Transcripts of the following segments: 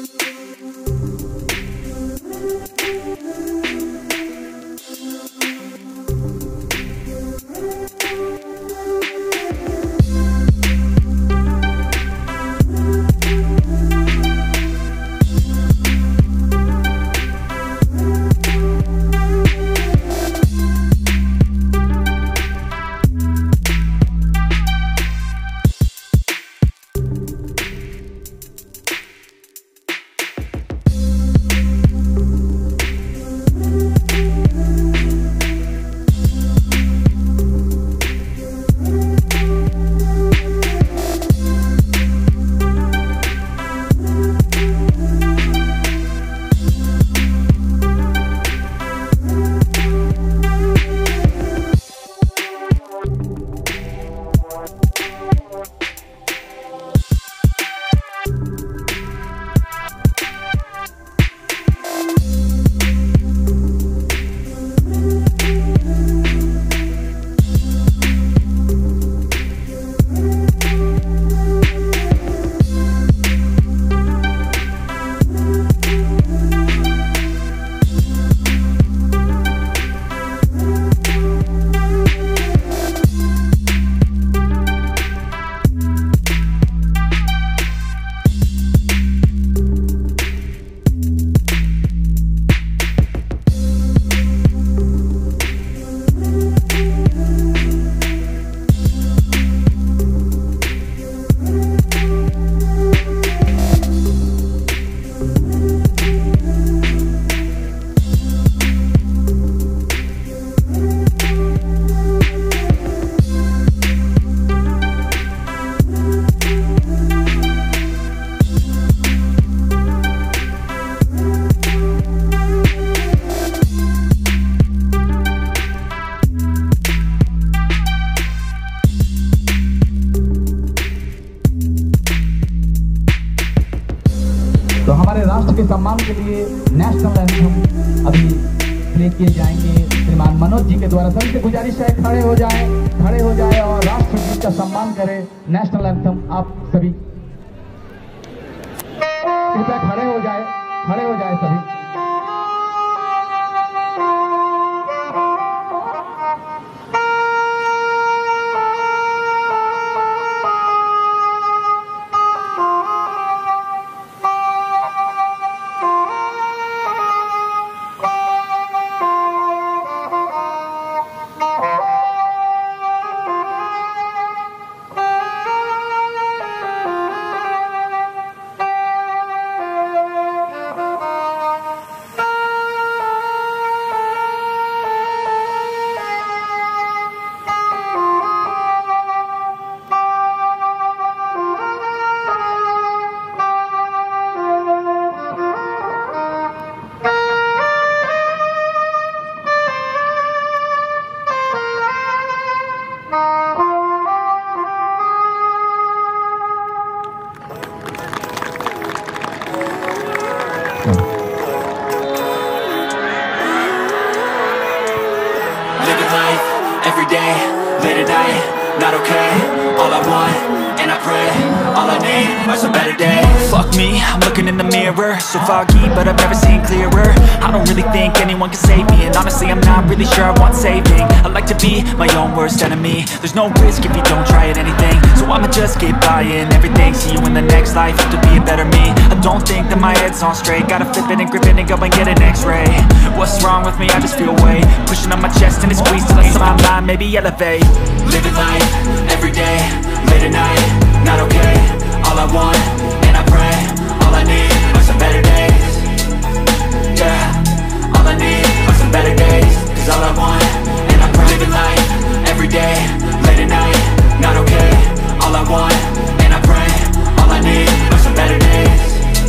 तो हमारे राष्ट्र के सम्मान के लिए नेशनल एंथम अभी प्ले किए जाएंगे श्रीमान मनोज जी के द्वारा। सभी से गुजारिश है खड़े हो जाए और राष्ट्र गीत का सम्मान करें। नेशनल एंथम आप सभी कृपया खड़े हो जाए सभी। Late at night, not okay. All I want, and I pray, all I need are some better days. Fuck me, I'm looking in the mirror, so foggy, but I've never seen clearer. I don't really think anyone can save me, and honestly I'm not really sure I want saving. I like to be my own worst enemy. There's no risk if you don't try at anything, so I'ma just keep buying everything. See you in the next life, have to be a better me. I don't think that my head's on straight, gotta flip it and grip it and go and get an x-ray. What's wrong with me? I just feel weight pushing on my chest and it squeezes till I see my mind, maybe elevate. Living life, every day, late at night, not okay. All I want, and I pray, all I need are some better days. Yeah, all I need are some better days. Cause all I want, and I pray. Living life, every day, late at night, not okay. All I want, and I pray, all I need are some better days.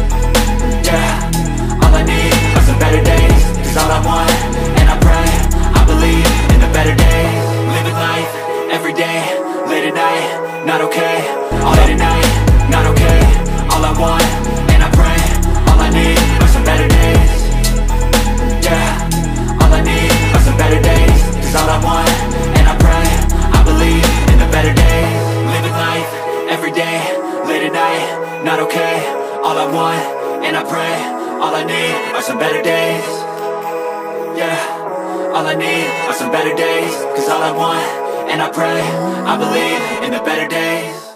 Yeah, all I need are some better days. Cause all I want, and I pray, I believe in the better days. Living life, every day, late at night, not okay. All late at night, not okay. and I pray. All I need are some better days. Yeah, all I need are some better days. Cause all I want, and I pray, I believe in the better days.